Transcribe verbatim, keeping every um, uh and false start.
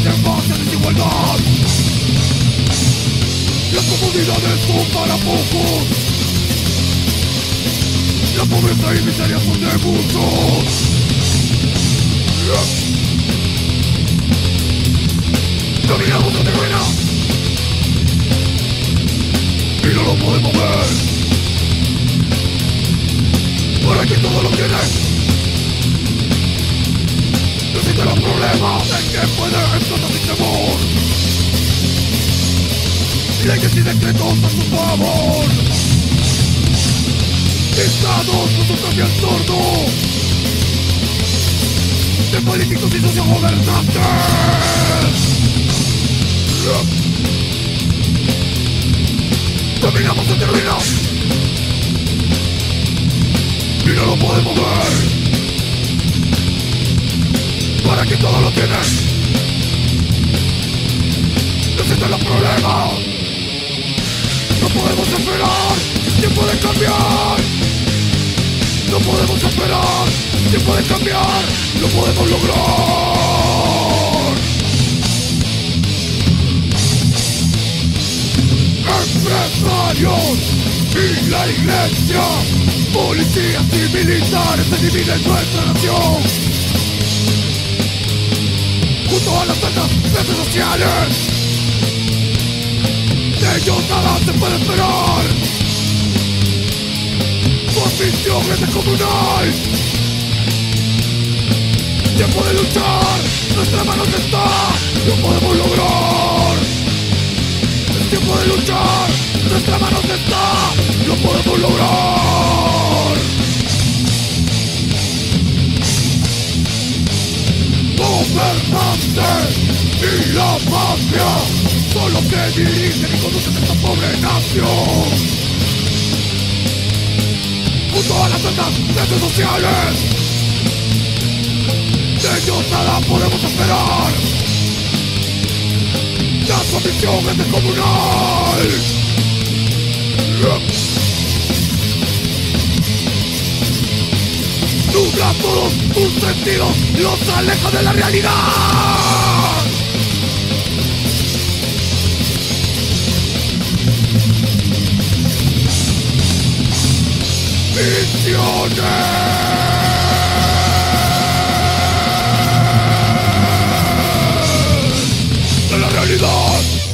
demasiada desigualdad. Las comunidades son para pocos, la pobreza y miseria son de muchos. Caminamos donde ruina y no lo podemos ver. Para que todo lo tiene, no existe el problema de que puede explotar sin temor. Leyes y decretos a su favor, dictados por su propio entorno de políticos y sociogobernantes. Caminamos en ruina y no lo podemos ver. Para que todo lo tiene, no existen los problemas. No podemos esperar, tiempo de cambiar. No podemos esperar, tiempo de cambiar. Lo podemos lograr. Empresarios y la iglesia, policías y militares se dividen nuestra nación. Junto a las altas redes sociales, de ellos nada se puede esperar. Su ambición es descomunal. Tiempo de luchar, nuestra mano está, lo podemos lograr. Es tiempo de luchar, nuestra mano está, lo podemos lograr. Gobernantes y la mafia son los que dirigen y conducen esta pobre nación. Junto a las altas redes sociales, de ellos nada podemos esperar. Ya su ambición es descomunal. Nubla todos tus sentidos, los aleja de la realidad. Visiones de la realidad.